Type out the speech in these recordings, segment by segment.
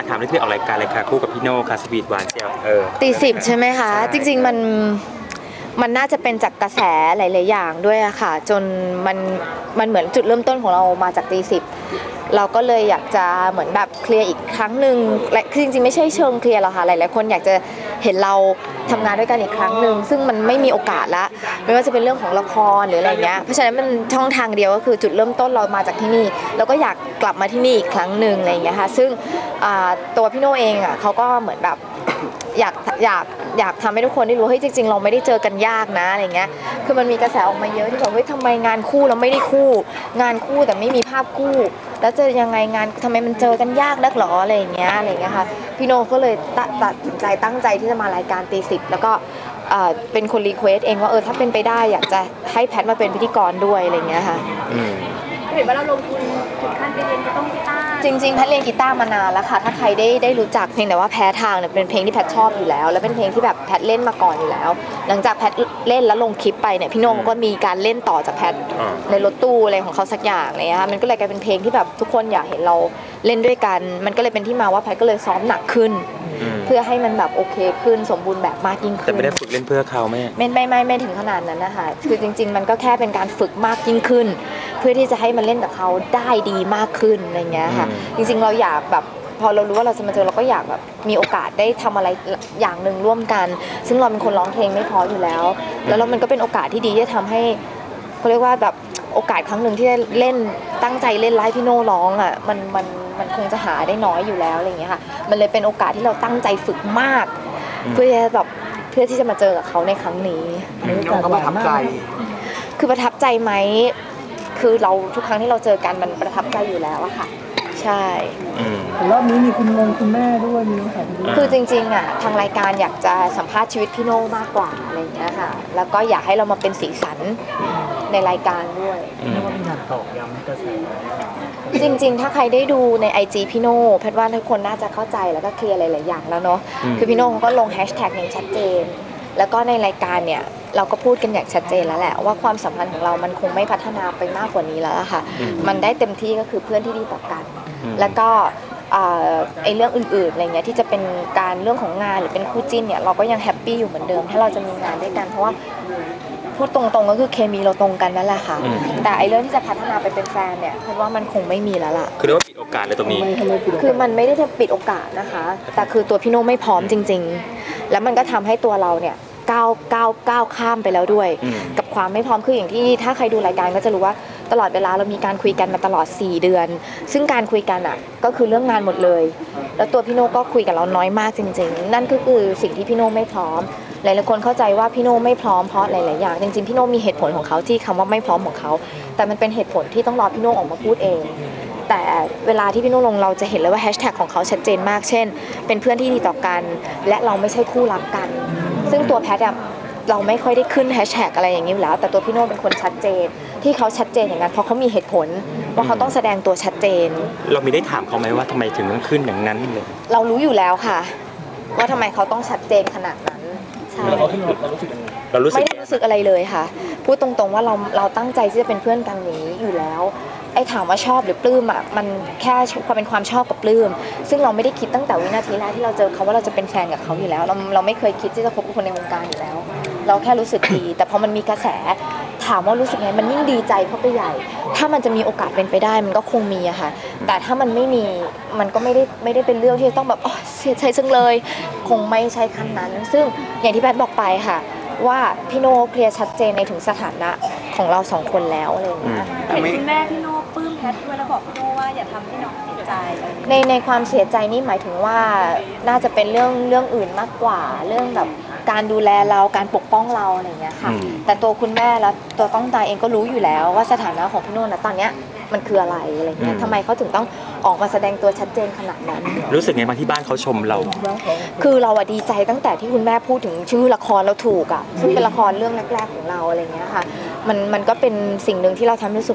ถามเรื่องที่ออกรายการเลยค่ะคู่กับพี่โน่ค่ะสวีทหวานเจียวตี 10ใช่ไหมคะจริงๆมันน่าจะเป็นจากกระแสหลายๆอย่างด้วยอะค่ะจนมันเหมือนจุดเริ่มต้นของเรามาจากตี 10เราก็เลยอยากจะเหมือนแบบเคลียร์อีกครั้งหนึ่งและคือจริงๆไม่ใช่เชิงเคลียร์หรอกค่ะหลายๆคนอยากจะเห็นเราทำงานด้วยกันอีกครั้งหนึ่งซึ่งมันไม่มีโอกาสละไม่ว่าจะเป็นเรื่องของละครหรืออะไรเงี้ยเพราะฉะนั้นมันช่องทางเดียวก็คือจุดเริ่มต้นเรามาจากที่นี่แล้วก็อยากกลับมาที่นี่อีกครั้งหนึ่งอะไรเงี้ยค่ะซึ่งตัวพี่โน่เองอ่ะเขาก็เหมือนแบบอยากทำให้ทุกคนได้รู้เฮ้ยจริงๆเราไม่ได้เจอกันยากนะอะไรเงี้ยคือมันมีกระแสออกมาเยอะที่บอกเฮ้ยทำไมงานคู่เราไม่ได้คู่งานคู่แต่ไม่มีภาพคู่แล้วจะยังไงงานทำไมมันเจอกันยากนักหรออะไรอย่างเงี้ยค่ะพี่โน่ก็เลยตัดสินใจตั้งใจที่จะมารายการตี 10แล้วก็เป็นคนรีเควสเองว่าถ้าเป็นไปได้อยากจะให้แพทมาเป็นพิธีกรด้วยอะไรเงี้ยค่ะเห็นว่าเราลงทุนถึงขั้นไปเรียนกีตาร์จริงๆแพทเรียนกีตาร์มานานแล้วค่ะถ้าใครได้รู้จักเพลงแต่ว่าแพ้ทางเนี่ยเป็นเพลงที่แพทชอบอยู่แล้วและเป็นเพลงที่แบบแพทเล่นมาก่อนอยู่แล้วหลังจากแพทเล่นแล้วลงคลิปไปเนี่ยพี่โน่ก็มีการเล่นต่อจากแพทในรถตู้อะไรของเขาสักอย่างอะไรเงี้ยมันก็เลยกลายเป็นเพลงที่แบบทุกคนอยากเห็นเราเล่นด้วยกันมันก็เลยเป็นที่มาว่าแพทก็เลยซ้อมหนักขึ้นเพื่อให้มันแบบโอเคขึ้นสมบูรณ์แบบมากยิ่งขึ้นแต่ไม่ได้ฝึกเล่นเพื่อเขาไม่ถึงขนาดนั้นนะคะคือจริงๆมันก็แค่เป็นการฝึกมากยิ่งขึ้นเพื่อที่จะให้มันเล่นกับเขาได้ดีมากขึ้นอะไรเงี้ยค่ะจริงๆเราอยากแบบพอเรารู้ว่าเราจะมาเจอเราก็อยากแบบมีโอกาสได้ทำอะไรอย่างหนึ่งร่วมกันซึ่งเราเป็นคนร้องเพลงไม่พออยู่แล้วแล้วมันก็เป็นโอกาสที่ดีที่จะทำให้เขาเรียกว่าแบบโอกาสครั้งหนึ่งที่ได้เล่นตั้งใจเล่นไลฟ์พี่โน่ร้องอ่ะมันคงจะหาได้น้อยอยู่แล้วอะไรเงี้ยค่ะมันเลยเป็นโอกาสที่เราตั้งใจฝึกมากเพื่อที่จะมาเจอกับเขาในครั้งนี้น้องก็ประทับใจคือประทับใจไหมคือเราทุกครั้งที่เราเจอกันมันประทับใจอยู่แล้วอะค่ะใช่รอบนี้มีคุณแม่ด้วยมีน้องสาวด้วยคือจริงๆอะทางรายการอยากจะสัมภาษณ์ชีวิตพี่โน่มากกว่าอะไรอย่างเงี้ยค่ะแล้วก็อยากให้เรามาเป็นสีสันในรายการด้วยเรียกว่าเป็นการตอกย้ำกระแสจริงๆถ้าใครได้ดูใน IG พี่โน่แพทย์ว่าทุกคนน่าจะเข้าใจแล้วก็เคลียร์หลายๆอย่างแล้วเนาะคือพี่โน่เขาก็ลงแฮชแท็กอย่างชัดเจนแล้วก็ในรายการเนี่ยเราก็พูดกันอย่างชัดเจนแล้วแหละว่าความสัมพันธ์ของเรามันคงไม่พัฒนาไปมากกว่านี้แล้วค่ะมันได้เต็มที่ก็คือเพื่อนที่ดีต่อกันแล้วก็ไอ้เรื่องอื่นๆอะไรเงี้ยที่จะเป็นการเรื่องของงานหรือเป็นคู่จิ้นเนี่ยเราก็ยังแฮปปี้อยู่เหมือนเดิมถ้าเราจะมีงานด้วยกันเพราะว่าพูดตรงๆก็คือเคมีเราตรงกันนั่นแหละค่ะแต่ไอ้เรื่องที่จะพัฒนาไปเป็นแฟนเนี่ยคิดว่ามันคงไม่มีแล้วล่ะคือเรียกว่าปิดโอกาสเลยตรงนี้คือมันไม่ได้จะปิดโอกาสนะคะแต่คือตัวพี่โน่ไม่พร้อมจริงๆแล้วมันก็ทำให้ตัวเราเนี่ยก้าวข้ามไปแล้วด้วยกับความไม่พร้อมคืออย่างที่ถ้าใครดูรายการก็จะรู้ว่าตลอดเวลาเรามีการคุยกันมาตลอด4 เดือนซึ่งการคุยกันอ่ะก็คือเรื่องงานหมดเลยแล้วตัวพี่โน่ก็คุยกับเราน้อยมากจริงๆนั่นก็คือสิ่งที่พี่โน่ไม่พร้อมหลายๆคนเข้าใจว่าพี่โน่ไม่พร้อมเพราะหลายๆอย่างจริงๆพี่โน่มีเหตุผลของเขาที่คำว่าไม่พร้อมของเขาแต่มันเป็นเหตุผลที่ต้องรอพี่โน่ออกมาพูดเองแต่เวลาที่พี่โน่ลงเราจะเห็นเลยว่าแฮชแท็กของเขาชัดเจนมากเช่นเป็นเพื่อนที่ดีต่อกันและเราไม่ใช่คู่รักกันซึ่งตัวแพทย์เราไม่ค่อยได้ขึ้นแฮชแท็กอะไรอย่างนี้อยู่แล้วแต่ตัวพี่โน่เป็นคนชัดเจนที่เขาชัดเจนอย่างนั้นเพราะเขามีเหตุผลว่าเขาต้องแสดงตัวชัดเจนเรามีได้ถามเขาไหมว่าทำไมถึงต้องขึ้นอย่างนั้นเลยเรารู้อยู่แล้วค่ะว่าทำไมเขาต้องชัดเจนขนาดนั้นใช่เรารู้สึกไม่ได้รู้สึกอะไรเลยค่ะพูดตรงๆว่าเราตั้งใจที่จะเป็นเพื่อนกันนี้อยู่แล้วไอ้ถามว่าชอบหรือปลื้มอ่ะมันแค่ความเป็นความชอบกับปลื้มซึ่งเราไม่ได้คิดตั้งแต่วินาทีแรกที่เราเจอเขาว่าเราจะเป็นแฟนกับเขาอยู่แล้วเราไม่เคยคิดที่จะคบกับคนในวงการอยู่แล้วเราแค่รู้สึกดีแต่พอมันมีกระแสถามว่ารู้สึกไงมันยิ่งดีใจเข้าไปใหญ่ถ้ามันจะมีโอกาสเป็นไปได้มันก็คงมีอะค่ะแต่ถ้ามันไม่มีมันก็ไม่ได้เป็นเรื่องที่จะต้องแบบเสียใจจังเลยคงไม่ใช่ขั้นนั้นซึ่งอย่างที่แพทย์บอกไปค่ะว่าพี่โน่เคลียร์ชัดเจนในถึงสถานะของเรา2 คนแล้วอะไรอย่างเงี้ยเห็นคุณแม่พี่โน่ปลื้มแพทด้วยแล้วบอกพี่โน่ว่าอย่าทำให้น้องเสียใจในความเสียใจนี่หมายถึงว่าน่าจะเป็นเรื่องอื่นมากกว่าเรื่องแบบการดูแลเราการปกป้องเราอะไรอย่างเงี้ยค่ะแต่ตัวคุณแม่และตัวต้องตาเองก็รู้อยู่แล้วว่าสถานะของพี่โน่นะตอนเนี้ยมันคืออะไรเงี้ยทำไมเขาถึงต้องออกมาแสดงตัวชัดเจนขนาดนั้นรู้สึกไงบางที่บ้านเขาชมเราคือเราดีใจตั้งแต่ที่คุณแม่พูดถึงชื่อละครเราถูกอ่ะซึ่งเป็นละครเรื่องแรกๆของเราอะไรเงี้ยค่ะมันก็เป็นสิ่งหนึ่งที่เราทำให้รู้สึก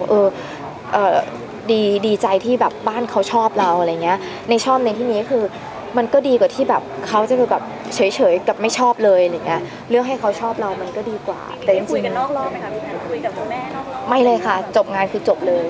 ดีใจที่แบบบ้านเขาชอบเราอะไรเงี้ยในชอบในที่นี้คือมันก็ดีกว่าที่แบบเขาจะแบบเฉยๆกับไม่ชอบเลยอะไรเงี้ยเรื่องให้เขาชอบเรามันก็ดีกว่าแต่คุยกันนอกรอบไหมคะพี่แพทคุยกับคุณแม่นอกรอบไม่เลยค่ะจบงานคือจบเลย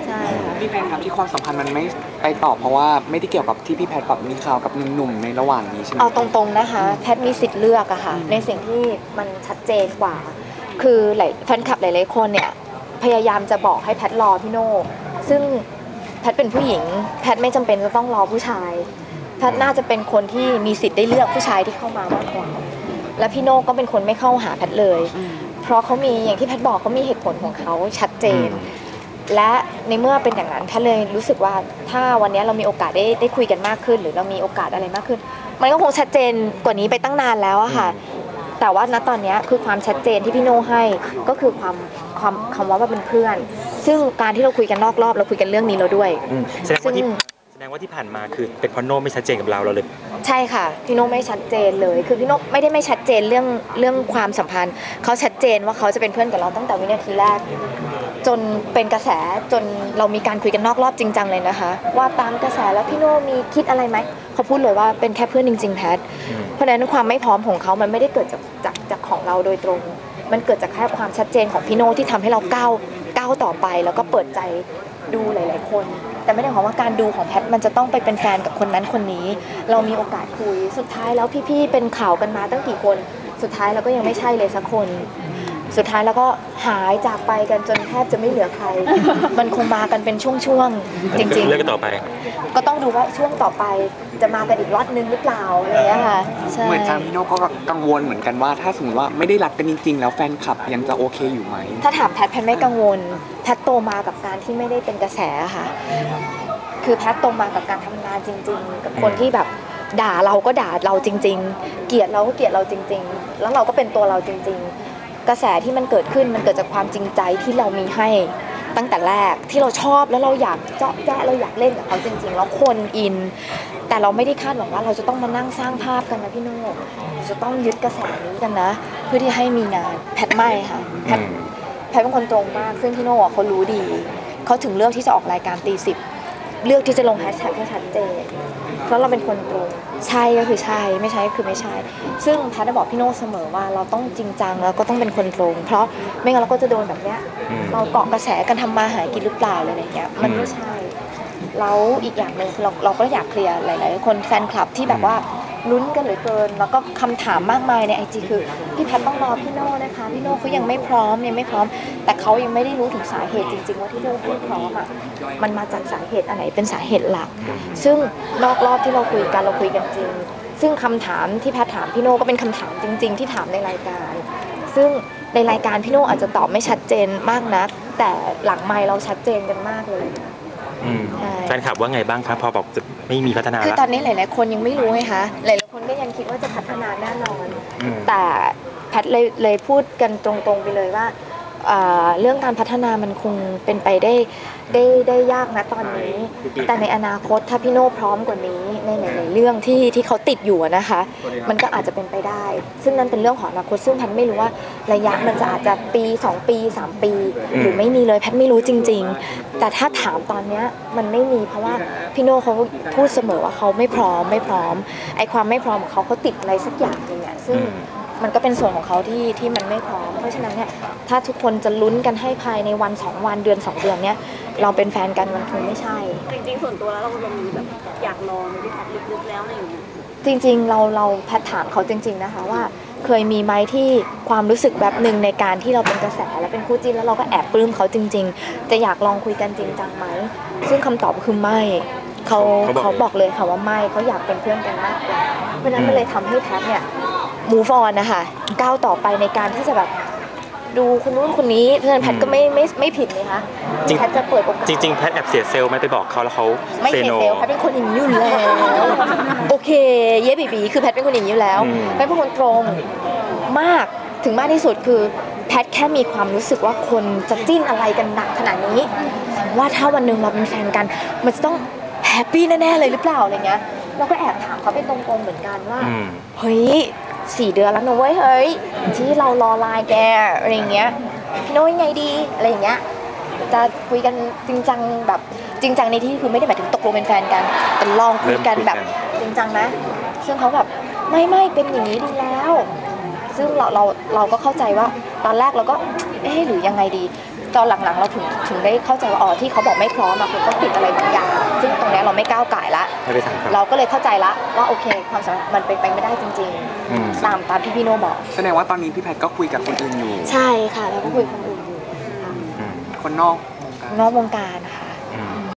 ใช่ค่ะพี่แพทครับที่ความสัมพันธ์มันไม่ไปต่อเพราะว่าไม่ได้เกี่ยวกับที่พี่แพทแบบมีข่าวกับหนุ่มๆในระหว่างนี้ใช่ไหมเอาตรงๆนะคะแพทย์มีสิทธิ์เลือกอะค่ะในสิ่งที่มันชัดเจนกว่า คือหลายแฟนคลับหลายๆคนเนี่ยพยายามจะบอกให้แพทย์รอพี่โน่ซึ่งแพทย์เป็นผู้หญิงแพทย์ไม่จำเป็นจะต้องรอผู้ชายแพทย์น่าจะเป็นคนที่มีสิทธิ์ได้เลือกผู้ชายที่เข้ามามากกว่าและพี่โน่ก็เป็นคนไม่เข้าหาแพทย์เลย เพราะเขามีอย่างที่แพทย์บอกเขามีเหตุผลของเขาชัดเจน และในเมื่อเป็นอย่างนั้นแพทย์เลยรู้สึกว่าถ้าวันนี้เรามีโอกาสได้คุยกันมากขึ้น หรือเรามีโอกาสอะไรมากขึ้น มันก็คงชัดเจนกว่านี้ไปตั้งนานแล้วอะค่ะ แต่ว่าณตอนนี้คือความชัดเจนที่พี่โน่ให้ก็คือความคำว่าเป็นเพื่อน ซึ่งการที่เราคุยกันนอกรอบเราคุยกันเรื่องนี้แล้วด้วยแสดงว่าที่ผ่านมาคือเป็นเพราะโน่ไม่ชัดเจนกับเราเลยใช่ค่ะพี่โน่ไม่ชัดเจนเลยคือพี่โน่ไม่ได้ไม่ชัดเจนเรื่องความสัมพันธ์เขาชัดเจนว่าเขาจะเป็นเพื่อนกับเราตั้งแต่วินาทีแรก จนเป็นกระแสจนเรามีการคุยกันนอกรอบจริงจังเลยนะคะ ว่าตามกระแสแล้วพี่โน่มีคิดอะไรไหมเขาพูดเลยว่าเป็นแค่เพื่อนจริงๆแพทเพราะฉะนั้นความไม่พร้อมของเขามันไม่ได้เกิดจากของเราโดยตรง มันเกิดจากแค่ความชัดเจนของพี่โน่ที่ทำให้เราก้าวต่อไป แล้วก็เปิดใจดูหลายๆคน แต่ไม่ได้หมายความว่าการดูของแพทมันจะต้องไปเป็นแฟนกับคนนั้นคนนี้ เรามีโอกาสคุยสุดท้ายแล้วพี่ๆเป็นข่าวกันมาตั้งกี่คนสุดท้ายเราก็ยังไม่ใช่เลยสักคน สุดท้ายแล้วก็หายจากไปกันจนแทบจะไม่เหลือใคร มันคงมากันเป็นช่วงๆจริงๆเลือกกันต่อไปก็ต้องดูว่าช่วงต่อไปจะมากันอีกล็อตนึงหรือเปล่าอะไรอย่างเงี้ยค่ะใช่เหมือนทางพี่โน่ก็กังวลเหมือนกันว่าถ้าสมมติว่าไม่ได้รักกันจริงๆแล้วแฟนคลับยังจะโอเคอยู่ไหมถ้าถามแพทไม่กังวลแพทโตมากับการที่ไม่ได้เป็นกระแสค่ะ คือแพทโตมากับการทำงานจริง ๆ กับคนที่แบบด่าเราก็ด่าเราจริง ๆ เกลียดเราก็เกลียดเราจริง ๆ แล้วเราก็เป็นตัวเราจริง ๆ กระแสที่มันเกิดขึ้นมันเกิดจากความจริงใจที่เรามีให้ตั้งแต่แรกที่เราชอบแล้วเราอยากเจาะแจ๊ะเราอยากเล่นกับเขาจริง ๆ แล้วคนอิน แต่เราไม่ได้คาดหวังว่าเราจะต้องมานั่งสร้างภาพกันนะพี่โน่จะต้องยึดกระแสนี้กันนะ เพื่อที่ให้มีงานแพทไม่ค่ะแพทเป็นคนตรงมากซึ่งพี่โน่เขารู้ดีเขาถึงเลือกที่จะออกรายการตีสิบเลือกที่จะลงแฮชแท็กให้ชัดเจนเพราะเราเป็นคนตรงใช่ก็คือใช่ไม่ใช่ก็คือไม่ใช่ซึ่งแพทย์บอกพี่โน่เสมอว่าเราต้องจริงจังแล้วก็ต้องเป็นคนตรงเพราะไม่งั้นเราก็จะโดนแบบเนี้ยเราเกาะกระแสกันทำมาหากินหรือเปล่าอะไรอย่างเงี้ยมันไม่ใช่แล้วอีกอย่างหนึ่งคือเราก็อยากเคลียร์หลายๆคนแฟนคลับที่แบบว่าลุ้นกันเหลือเกินแล้วก็คำถามมากมายใน IG คือพี่แพทย์ต้องรอพี่โน่นะคะพี่โน่เขายังไม่พร้อมแต่เขายังไม่ได้รู้ถึงสาเหตุจริงๆว่าที่โน่ไม่พร้อมอ่ะมันมาจากสาเหตุอะไรเป็นสาเหตุหลักซึ่งนอกรอบที่เราคุยกันจริงซึ่งคำถามที่แพทย์ถามพี่โน่ก็เป็นคำถามจริง ๆ ที่ถามในรายการซึ่งในรายการพี่โน่อาจจะตอบไม่ชัดเจนมากนักแต่หลังไมค์เราชัดเจนกันมากเลยแฟนคลับว่าไงบ้งครับพอบอกจะไม่มีพัฒนาคือแล้วตอนนี้หลายๆคนยังไม่รู้ไงคะหลายๆคนก็ยังคิดว่าจะพัฒนาแน่นอนแต่แพทย์เลยพูดกันตรงๆไปเลยว่าเรื่องการพัฒนามันคงเป็นไปได้ยากนะตอนนี้แต่ในอนาคตถ้าพี่โน่พร้อมกว่านี้ในหลายๆเรื่องที่เขาติดอยู่นะคะมันก็อาจจะเป็นไปได้ ซึ่งนั่นเป็นเรื่องของอนาคตซึ่งแพทย์ไม่รู้ว่าระยะมันจะอาจจะปี2 ปี 3 ปีหรือไม่มีเลยแพทย์ไม่รู้จริงๆแต่ถ้าถามตอนนี้มันไม่มีเพราะว่าพี่โน่เขาพูดเสมอว่าเขาไม่พร้อมไอ้ความไม่พร้อมของเขาติดอะไรสักอย่างนึงเนี่ยซึ่งมันก็เป็นส่วนของเขาที่มันไม่พร้อมเพราะฉะนั้นเนี่ยถ้าทุกคนจะลุ้นกันให้ภายในวัน2 วันเดือน2 เดือนเนี่ยเราเป็นแฟนกันมันคงไม่ใช่จริงๆส่วนตัวแล้วเรามีแบบอยากลองในที่ลึกๆแล้วอะไรอย่างเงี้ยจริงๆเราแพทถามเขาจริงๆนะคะว่าเคยมีไหมที่ความรู้สึกแบบหนึ่งในการที่เราเป็นกระแสและเป็นคู่จิ้นแล้วเราก็แอบปลื้มเขาจริงๆจะอยากลองคุยกันจริงจังไหมซึ่งคำตอบคือไม่เขาบอกเลยค่ะว่าไม่เขาอยากเป็นเพื่อนกันมากกว่าเพราะนั้นมันเลยทำให้แพทเนี่ยmove on นะคะก้าวต่อไปในการที่จะแบบดูคนนู้นคนนี้เพราะฉะนั้นแพทก็ไม่ผิดเลยคะแพทจะเปิดโอกาสจริงๆแพทแอบเสียเซลล์ไหมไปบอกเขาแล้วเขาไม่เสียเซลล์แพทเป็นคนอย่างนี้อยู่แล้วโอเคเย้บีคือแพทเป็นคนอย่างนี้อยู่แล้วแพทเป็นคนตรงมากถึงมากที่สุดคือแพทแค่มีความรู้สึกว่าคนจะจิ้นอะไรกันหนักขนาดนี้ว่าถ้าวันหนึ่งเราเป็นแฟนกันมันจะต้องแฮปปี้แน่ๆเลยหรือเปล่าอะไรเงี้ยเราก็แอบถามเขาเป็นตรงๆเหมือนกันว่าเฮ้ย4 เดือนแล้วนะเว้ยเฮ้ยที่เรารอไลน์แกอะไรเงี้ยพี่โน้ยไงดีอะไรเงี้ยจะคุยกันจริงจังแบบจริงจังในที่คือไม่ได้หมายถึงตกลงเป็นแฟนกันแต่ลองคุยกันแบบจริงจังนะซึ่งเขาแบบไม่เป็นอย่างนี้ดีแล้วซึ่งเราก็เข้าใจว่าตอนแรกเราก็หรือยังไงดีตอนหลังๆเราถึงได้เข้าใจว่าอ๋อที่เขาบอกไม่พร้อมอะคือเขาติดอะไรบางอย่างซึ่งตรงเนี้ยเราไม่ก้าวไก่ละไม่ไปถามเขาเราก็เลยเข้าใจละว่าโอเคความสัมพันธ์มันเป็นไปไม่ได้จริงอืมๆตามที่พี่โน่บอกแสดงว่าตอนนี้พี่แพทย์ก็คุยกับคนอื่นอยู่ใช่ค่ะเราก็คุยกับคนอื่นอยู่ค่ะคนนอกวงการนอกวงการนะคะ